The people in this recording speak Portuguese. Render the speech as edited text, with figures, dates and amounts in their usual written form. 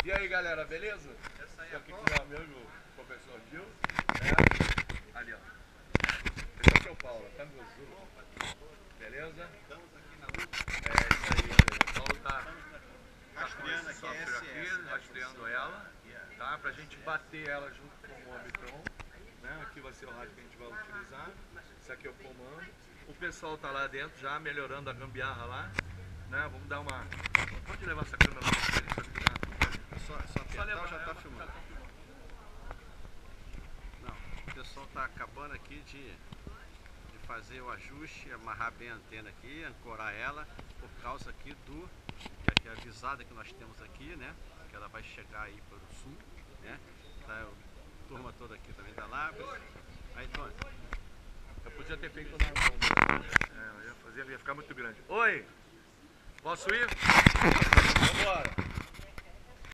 E aí galera, beleza? Estou aqui com meu amigo, o professor Gil. Ali ó. Esse aqui é o Paulo, Canguzu. Beleza? Estamos aqui na luta. Isso aí, o Paulo tá com esse software aqui, rastreando ela, tá? Pra gente bater ela junto com o Omicron, né? Aqui vai ser o rádio que a gente vai utilizar. Esse aqui é o comando. O pessoal tá lá dentro já melhorando a gambiarra lá, né? Vamos dar uma... Pode levar essa câmera lá pra ele, só apertar, já está filmando. Não, o pessoal está acabando aqui de fazer o ajuste, amarrar bem a antena aqui, ancorar ela, por causa aqui do que é a visada que nós temos aqui, né? Que ela vai chegar aí para o sul, né? Tá a turma toda aqui também da Labras. Aí, Tony. Eu podia ter feito na mão, ia ficar muito grande. Oi! Posso ir? Vambora!